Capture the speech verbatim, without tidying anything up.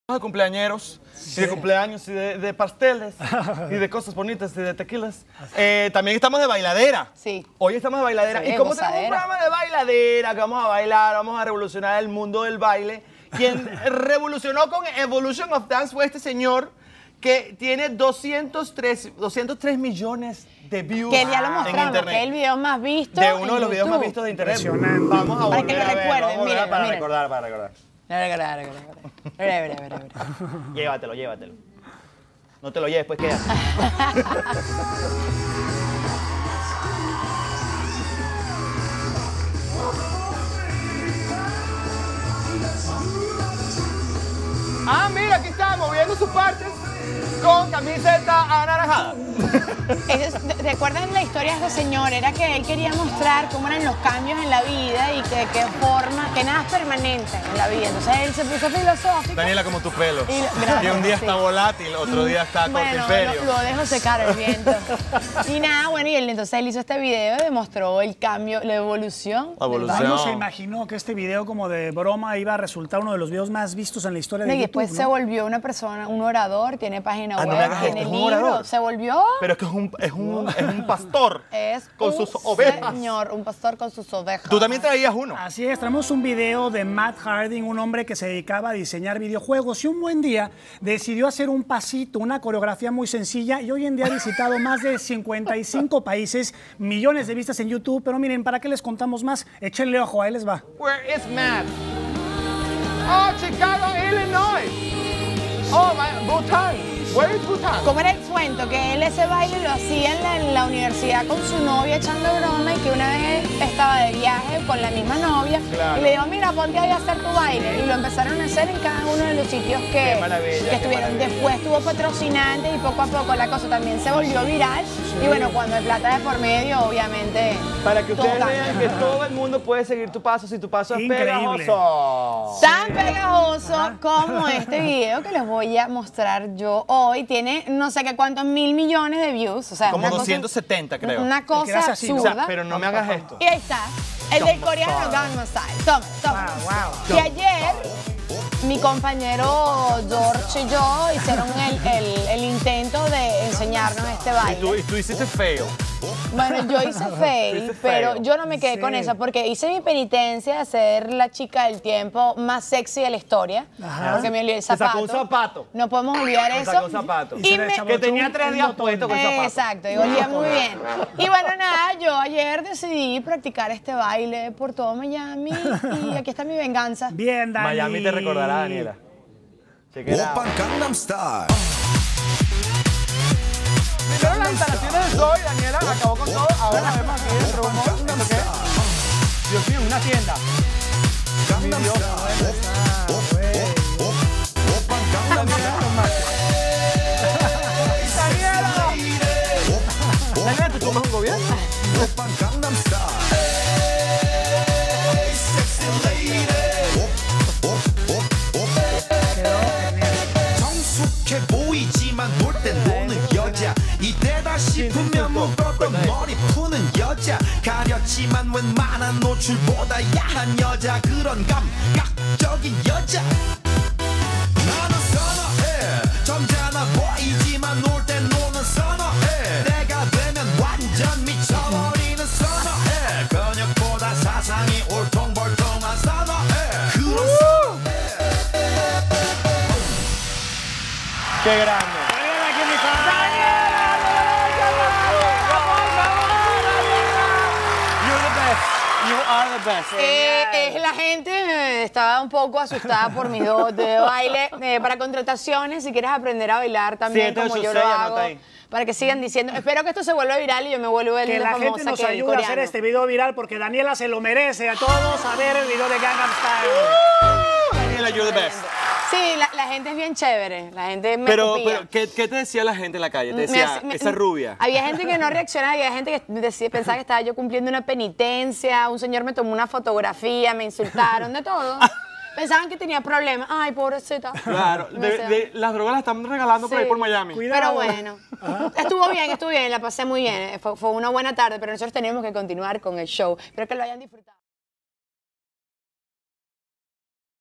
de cumpleañeros, sí. y de cumpleaños, y de, de pasteles, y de cosas bonitas, y de tequilas. Eh, también estamos de bailadera. Sí. Hoy estamos de bailadera. Sí, y como gozadera. tenemos un programa de bailadera, que vamos a bailar, vamos a revolucionar el mundo del baile, quien revolucionó con Evolution of Dance fue este señor que tiene doscientos tres millones de views que ya lo en mostramos, internet. que es el video más visto De uno de los en videos YouTube. más vistos de internet. Vamos a Para volver que lo a verlo, recuerden, vamos a volver miren, para miren. recordar, para recordar. Llévatelo, llévatelo. No te lo lleves, pues queda. Ah, mira, aquí está, moviendo sus partes con camiseta anaranjada. Es- ¿Recuerdan la historia de este señor? Era que él quería mostrar cómo eran los cambios en la vida y que, qué forma, que nada es permanente en la vida. Entonces él se puso filosófico. Daniela, como tu pelo. Y lo- gracias, que un día sí. está volátil, otro día está corto Bueno, imperio. lo, lo dejo secar el viento. Y nada, bueno, y él, entonces él hizo este video y demostró el cambio, la evolución. La evolución. del ¿Cuándo baile. se imaginó que este video como de broma iba a resultar uno de los videos más vistos en la historia de Y YouTube? después ¿no? se volvió una persona, un orador, tiene página Ah, no web, me hagas tiene esto, es un libro, orador. se volvió... Pero es que es un, es un, es un pastor Es con un sus ovejas. señor, un pastor con sus ovejas. Tú también traías uno. Así es, traemos un video de Matt Harding, un hombre que se dedicaba a diseñar videojuegos y un buen día decidió hacer un pasito, una coreografía muy sencilla y hoy en día ha visitado más de cincuenta y cinco países, millones de vistas en YouTube, pero miren, ¿para qué les contamos más? Échenle ojo, ahí les va. Where is Matt? Oh, Chicago, Illinois. Oh, my, Bhutan. Where is Bhutan? ¿Cómo era el cuento? Que él ese baile lo hacía en la, en la universidad con su novia echando broma y que una vez estaba de viaje con la misma novia Claro. y le dijo, mira, ponte ahí a hacer tu baile. Y lo empezaron a hacer en cada uno de los sitios que, Qué maravilla, que qué estuvieron. maravilla. Después tuvo patrocinantes y poco a poco la cosa también se volvió viral. Y bueno, cuando hay plata de por medio, obviamente... Para que ustedes todo vean gana. que todo el mundo puede seguir tu paso si tu paso es Increíble. pegajoso. Tan pegajoso como este video que les voy a mostrar yo hoy. Tiene no sé qué cuántos mil millones de views. O sea, Como una cosa- doscientos setenta, creo. Una que cosa hace así, ¿no? O sea, absurda. pero no me hagas esto. Y ahí está, el del coreano Gangnam Style. Toma, toma. Wow, Y ayer, mi compañero George y yo hicieron el, el- el intento de enseñarnos este Y tú, baile. y tú hiciste fail. Bueno, yo hice fail, Hiciste pero fail. yo no me quedé Sí. con esa porque hice mi penitencia de ser la chica del tiempo más sexy de la historia. Ajá. Porque me olvidé el Te sacó zapato. un zapato. No podemos olvidar Te eso. sacó un zapato. Y se le echaba Que tenía un- tres un días botón. puesto con el zapato. Exacto, y olía muy bien. Y bueno, nada, yo ayer decidí practicar este baile por todo Miami y aquí está mi venganza. Bien, Dani. Miami te recordará, Daniela. Check it out. 오빤 강남스타일 Primero las instalaciones de Zoe, Daniela acabó con todo. Ahora la vemos aquí dentro de un mall. ¿Esto qué es? Dios mío, una tienda. Mi Dios. 오빤 강남스타일 Daniela. Daniela, ¿tú tomas un gobierno? 오빤 강남스타일 Sexy lady 정숙해 보이지만 놀 땐 노는 여자 이때다 싶으면 묶었던 머리 푸는 여자 가렸지만 웬만한 노출보다 야한 여자 그런 감각적인 여자 나는 선어해 점잖아 보이지만 놀 땐 노는 선어해 내가 되면 완전 미쳐버리는 선어해 근육보다 사상이 울퉁불퉁한 선어해 그런 선어해 Qué grande. Oigan, aquí mi fan. You're the best. You are the best. Eh, eh, la gente eh, estaba un poco asustada por mis dotes de baile. Eh, para contrataciones, si quieres aprender a bailar también siete como ocho yo lo seis, hago, anota ahí. para que sigan diciendo, espero que esto se vuelva viral y yo me vuelva el Que la famosa gente nos que el ayude a hacer coreano. este video viral porque Daniela se lo merece. A todos a ver el video de Gangnam Style. Daniela, you're the best. Sí, la, la gente es bien chévere, la gente me Pero, copia. pero ¿qué, ¿qué te decía la gente en la calle? Te Me decía, hace- me- esa rubia. Había gente que no reaccionaba, había gente que decía, pensaba que estaba yo cumpliendo una penitencia, un señor me tomó una fotografía, me insultaron, de todo. Pensaban que tenía problemas. Ay, pobrecita. Claro, Me de- decía- de- las drogas las están regalando por ahí Sí. por Miami. Cuidado. Pero bueno, estuvo bien, estuvo bien, la pasé muy bien. Fue, fue una buena tarde, pero nosotros tenemos que continuar con el show. Espero que lo hayan disfrutado.